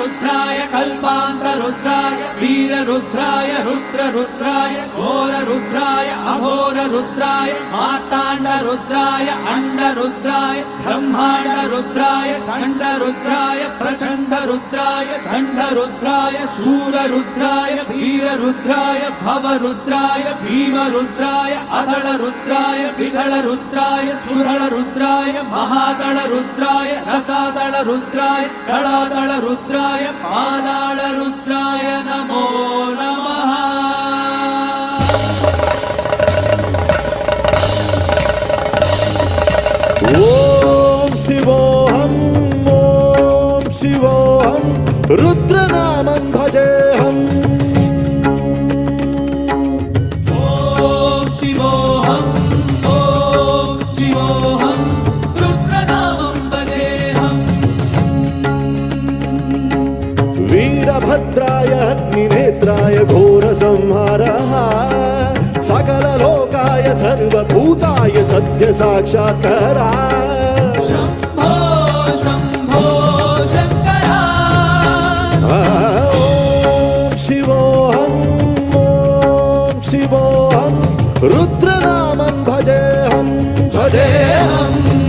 रुद्राय कल्पांत रुद्राय वीर रुद्राय रुद्र रुद्राय घोर रुद्राय अघोर रुद्राय मार्तांड रुद्राय अंड रुद्राय ब्रह्मांड रुद्राय चंड रुद्राय प्रचंड रुद्राय दंड रुद्राय शूर रुद्राय वीर रुद्राय भव रुद्राय भीम रुद्राय अदल रुद्राय विदल रुद्राय सुदल रुद्राय महादल रुद्राय रसादल रुद्राय दलादल रुद्राय पादाल रुद्राय नमो नमः। ओम शिवोहम रुद्रनामं भजेहम्। ओम शिवोहम रुद्रनामं भजेहम्। वीरभद्राय अग्निनेत्राय घोरसंहारः सकललोकाय सर्वभूताय सत्य साक्षात्कारा। शंभो शंभो शंकर। ओम शिवोहम रुद्रनामं भजेहम्।